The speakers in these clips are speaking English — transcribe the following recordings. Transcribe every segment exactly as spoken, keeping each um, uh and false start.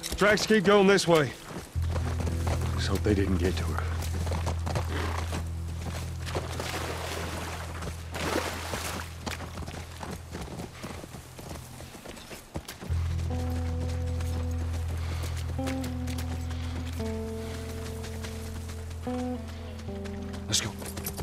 Tracks keep going this way. Just hope they didn't get to her. Let's go.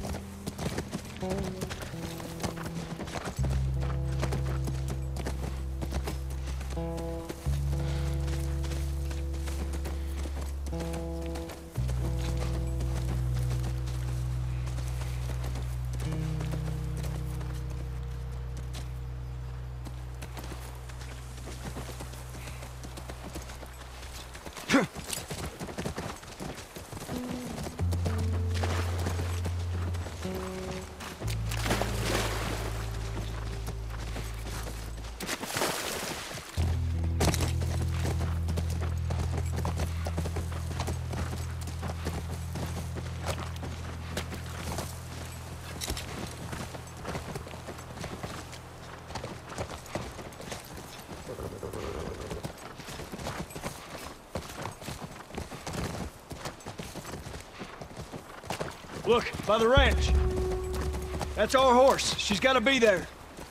Look, by the ranch. That's our horse. She's gotta be there.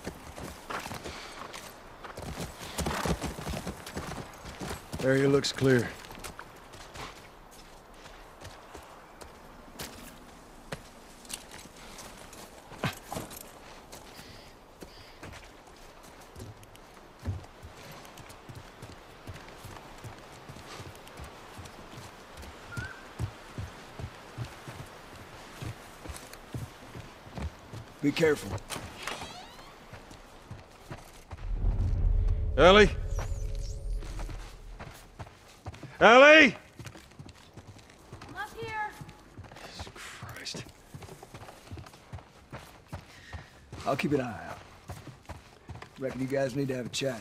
Area looks clear. Be careful. Ellie? Ellie? I'm up here. Jesus Christ. I'll keep an eye out. Reckon you guys need to have a chat.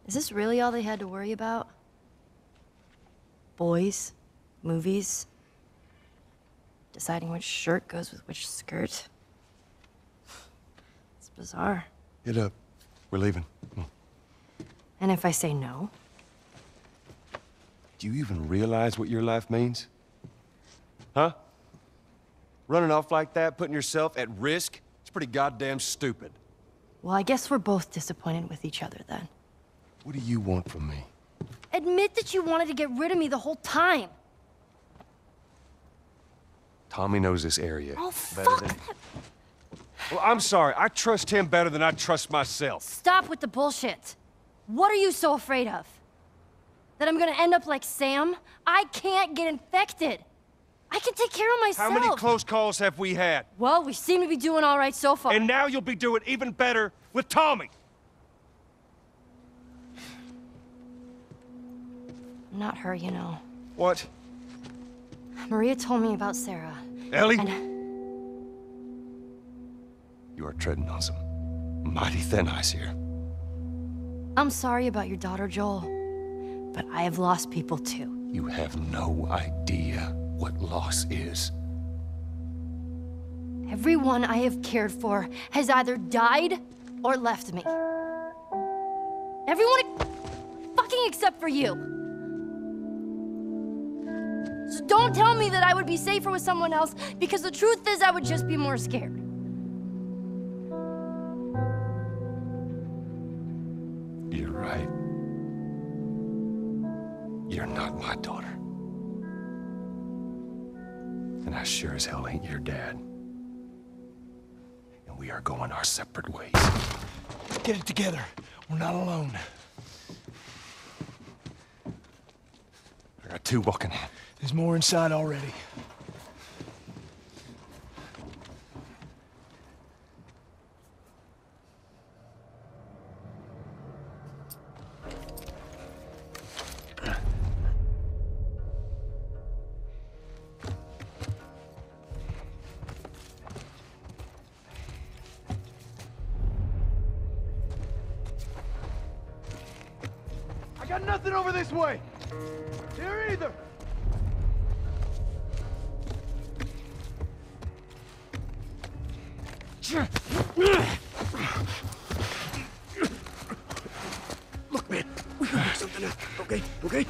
Is this really all they had to worry about? Boys, movies, deciding which shirt goes with which skirt. It's bizarre. Get up. We're leaving. Come on. And if I say no? Do you even realize what your life means? Huh? Running off like that, putting yourself at risk, it's pretty goddamn stupid. Well, I guess we're both disappointed with each other then. What do you want from me? Admit that you wanted to get rid of me the whole time. Tommy knows this area Oh, better fuck than... that. Well, I'm sorry. I trust him better than I trust myself. Stop with the bullshit. What are you so afraid of? That I'm gonna end up like Sam? I can't get infected. I can take care of myself. How many close calls have we had? Well, we seem to be doing all right so far. And now you'll be doing even better with Tommy. Not her, you know. What? Maria told me about Sarah. Ellie? And You are treading on some mighty thin ice here. I'm sorry about your daughter, Joel. But I have lost people too. You have no idea what loss is. Everyone I have cared for has either died or left me. Everyone fucking except for you. So don't tell me that I would be safer with someone else, because the truth is I would just be more scared. You're right. You're not my daughter. And I sure as hell ain't your dad. And we are going our separate ways. Get it together. We're not alone. I got two walking in. There's more inside already. I got nothing over this way. Here either. Look, man, we can work something out. Okay, okay?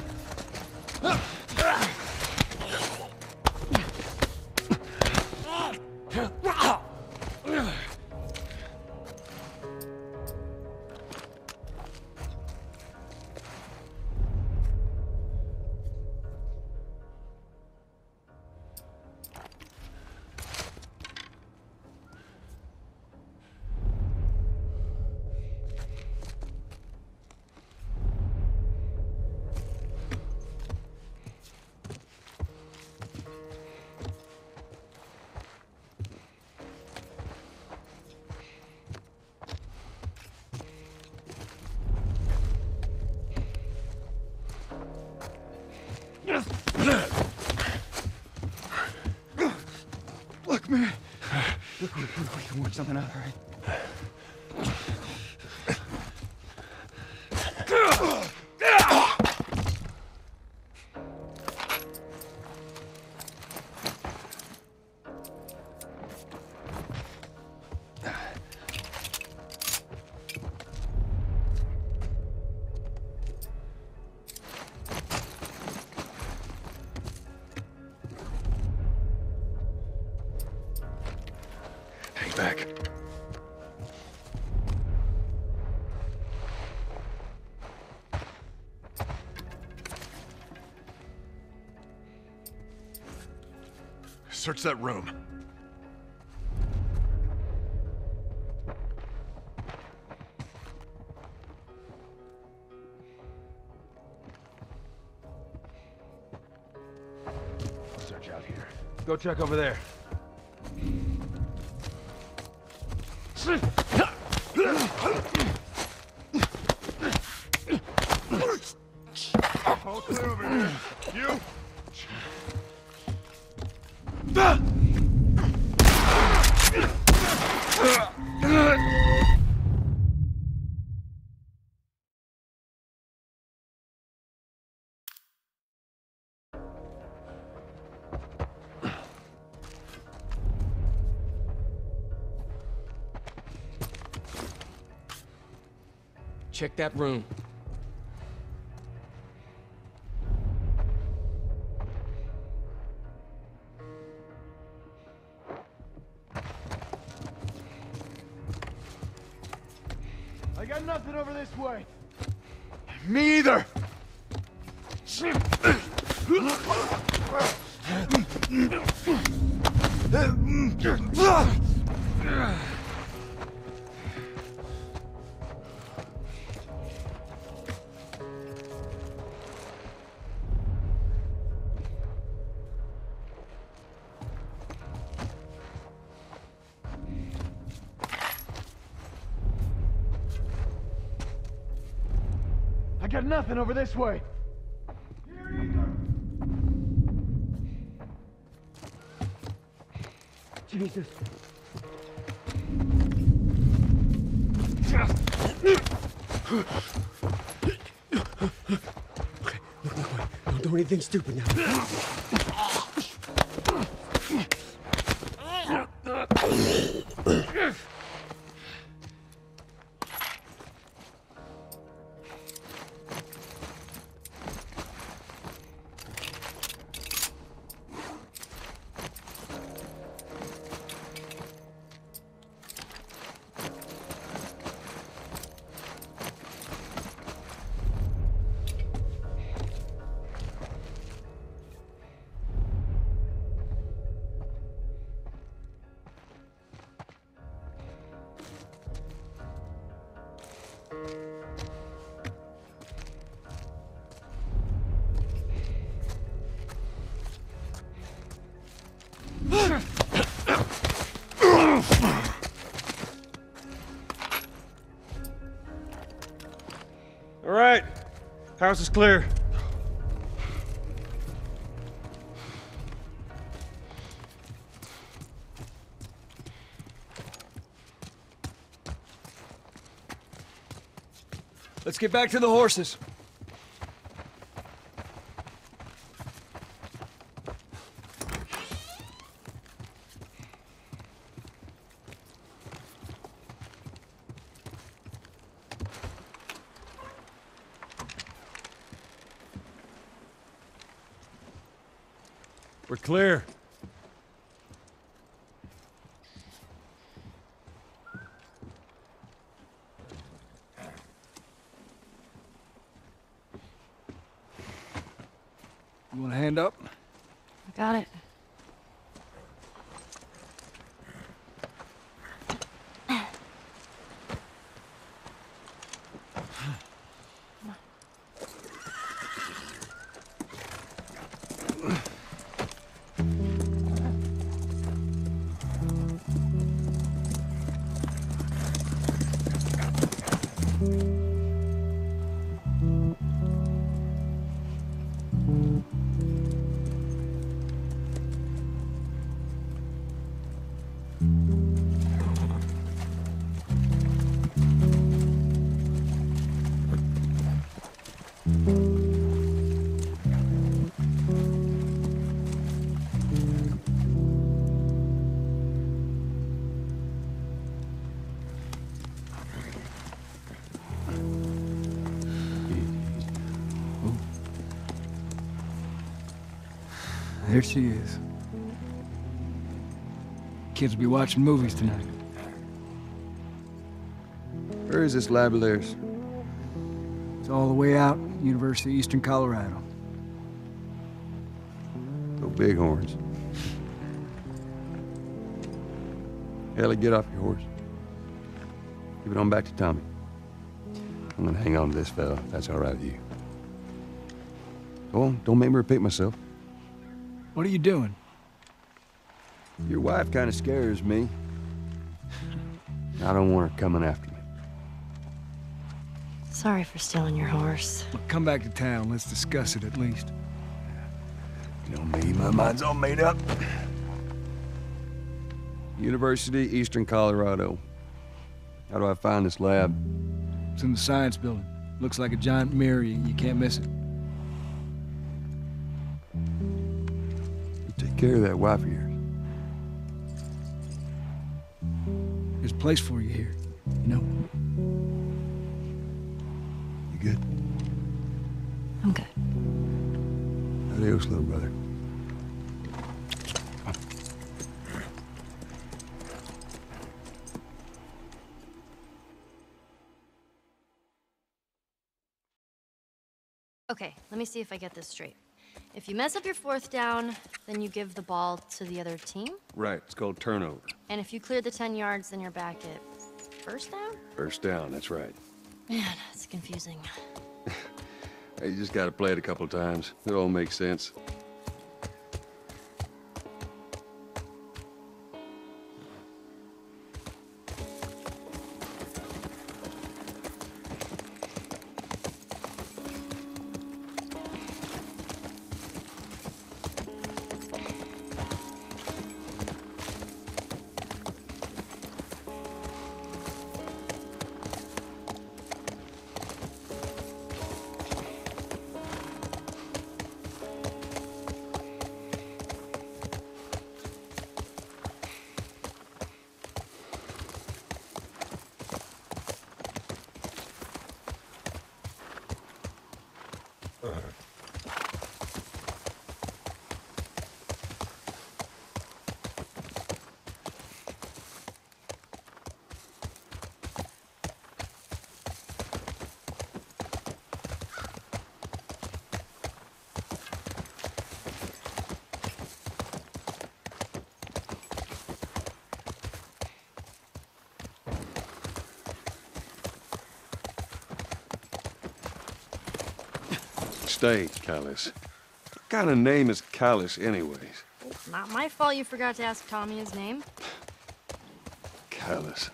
Look, man. Look, we, we can work something out, all right? Hang back. Search that room. I'll search out here. Go check over there. All clear over here. You? check that room. I got nothing over this way. Me either. I got nothing over this way. Here either. Jesus. Okay, look, look, wait. Don't do anything stupid now. All right, house is clear. Let's get back to the horses. We're clear. You want a hand up? I got it. There she is. Kids will be watching movies tonight. Where is this lab of theirs? It's all the way out, University of Eastern Colorado. Go Bighorns. Ellie, get off your horse. Give it on back to Tommy. I'm gonna hang on to this fella, if that's all right with you. Go on, don't make me repeat myself. What are you doing? Your wife kind of scares me. I don't want her coming after me. Sorry for stealing your horse. Well, come back to town. Let's discuss it at least. You know me, my mind's all made up. University, Eastern Colorado. How do I find this lab? It's in the science building. Looks like a giant mirror. You, you can't miss it. You take care of that wife of yours. There's a place for you here, you know? You good? I'm good. Adios, little brother. Okay, let me see if I get this straight. If you mess up your fourth down, then you give the ball to the other team? Right, it's called turnover. And if you clear the ten yards, then you're back at first down? First down, that's right. Man, it's confusing. Hey, you just gotta play it a couple times. It all makes sense. Stay, Callus. What kind of name is Callus, anyways? Not my fault you forgot to ask Tommy his name. Callus.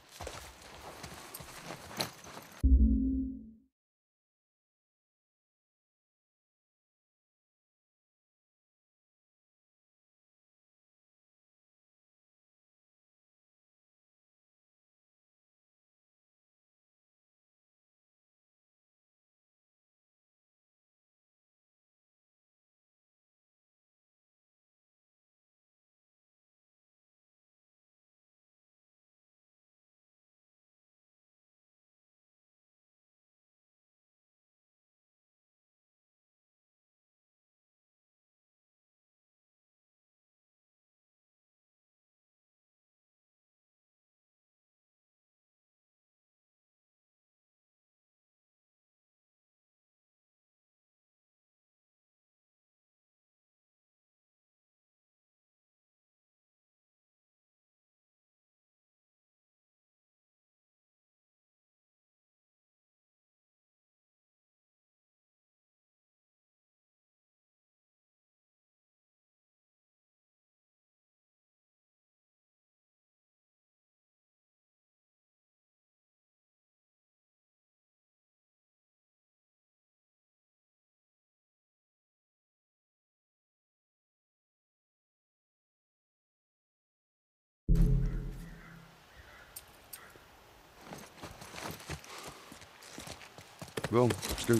Well, Scoot.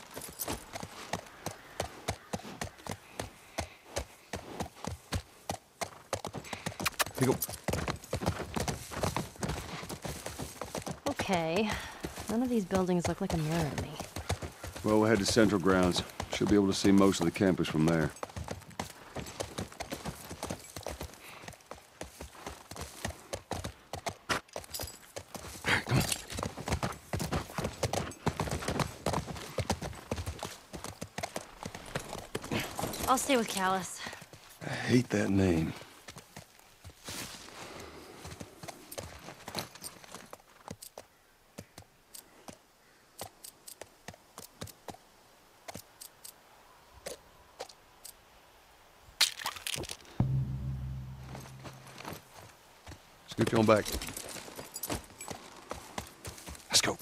Here you go. Okay. None of these buildings look like a mirror to me. Well, we'll head to Central Grounds. Should be able to see most of the campus from there. Come on. I'll stay with Callus. I hate that name. Scoot you on back. Let's go.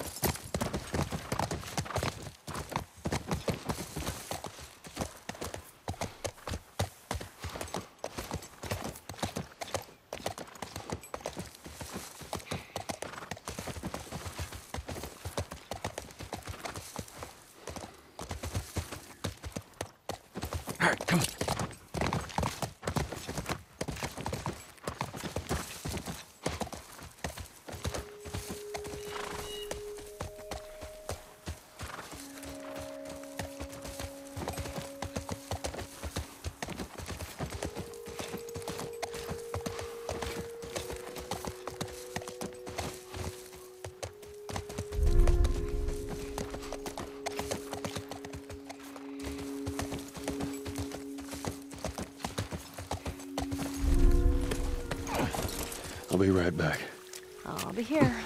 All right, come on. I'll be right back. I'll be here.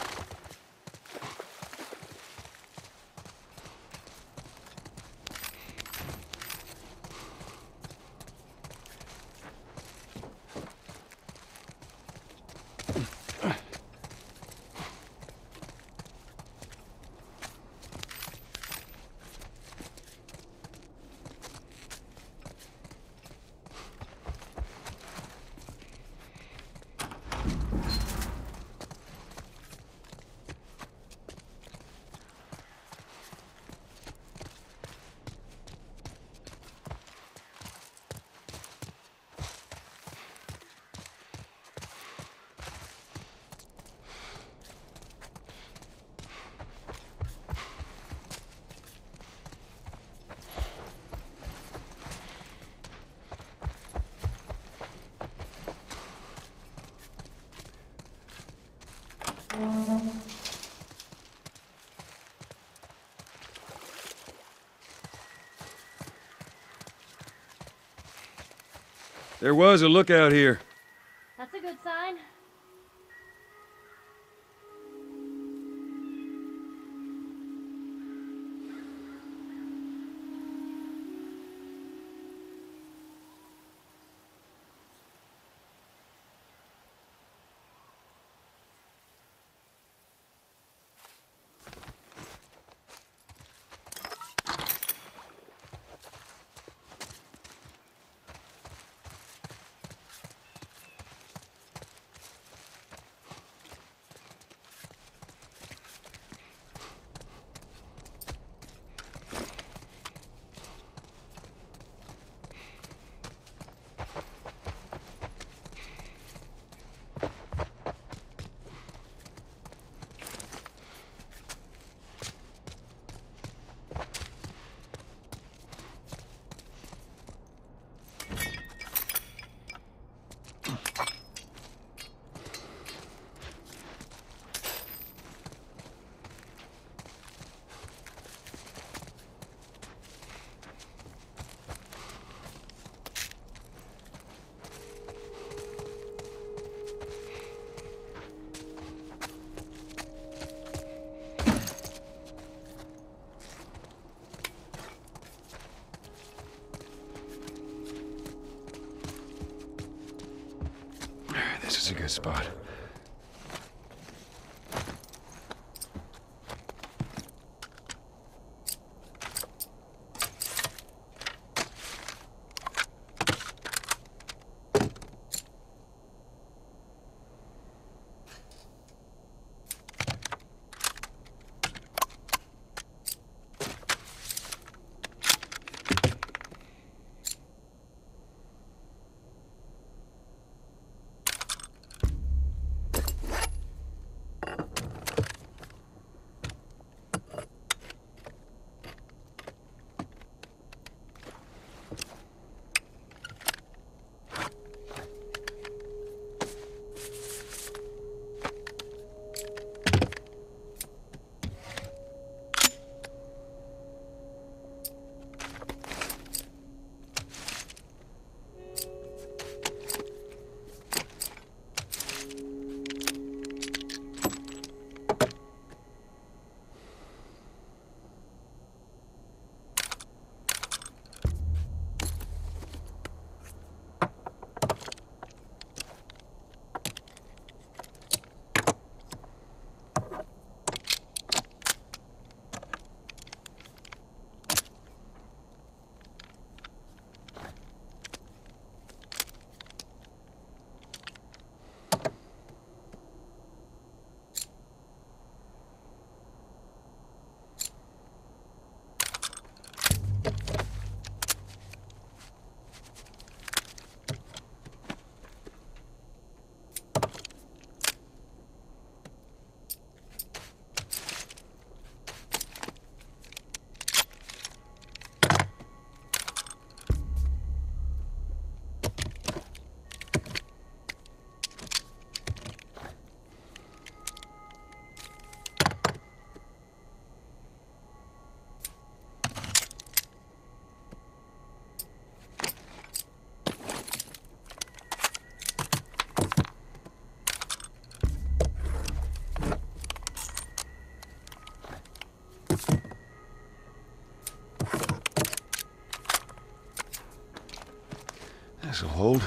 There was a lookout here. That's a good sign. This is a good spot. This'll hold.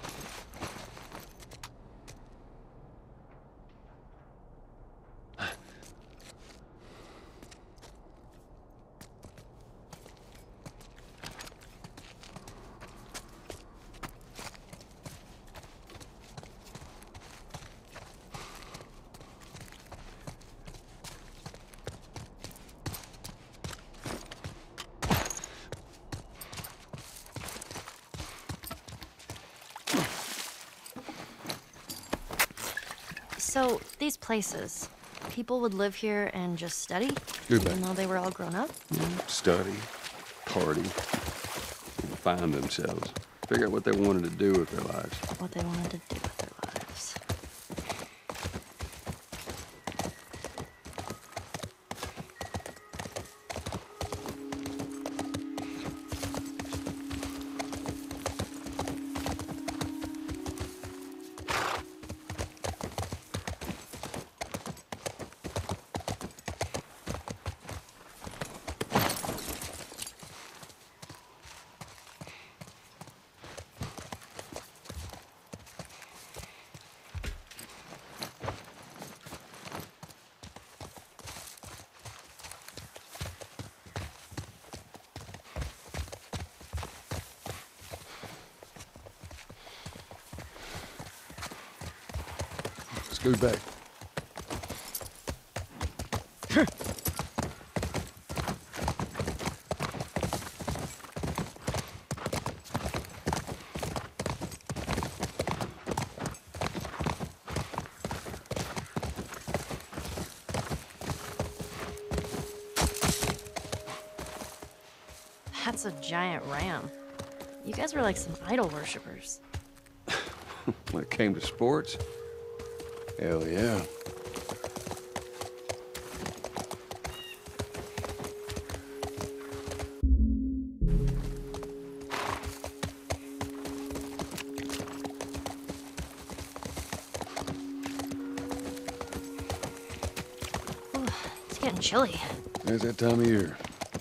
So, these places, people would live here and just study? Good Even though they were all grown up? Yeah, study, party, find themselves. Figure out what they wanted to do with their lives. What they wanted to do with their lives. Scoot back. That's a giant ram. You guys were like some idol worshippers. When it came to sports, hell yeah. Ooh, it's getting chilly. It's that time of year.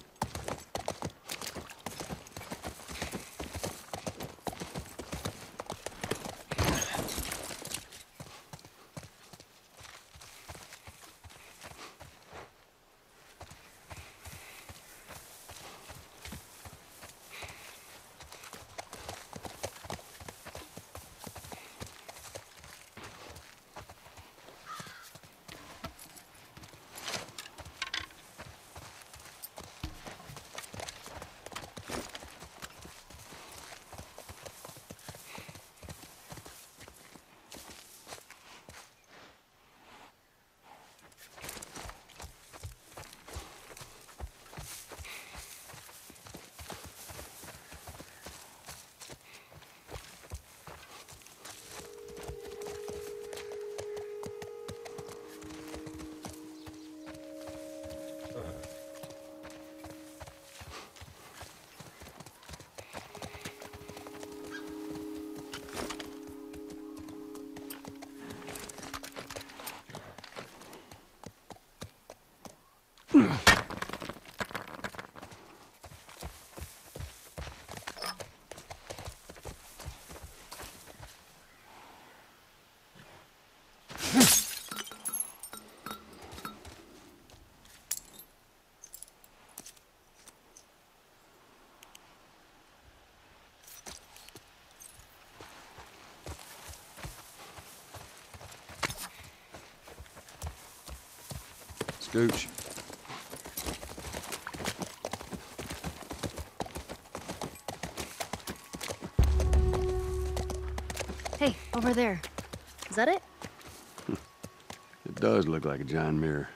Scooch. Hey, over there. Is that it? It does look like a giant mirror.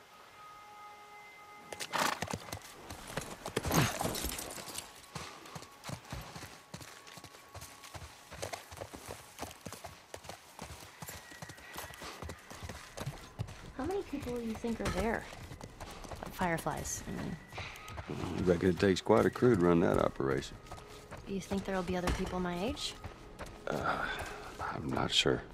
How many people do you think are there? Like fireflies, I mean. I reckon it takes quite a crew to run that operation. Do you think there'll be other people my age? Uh, I'm not sure.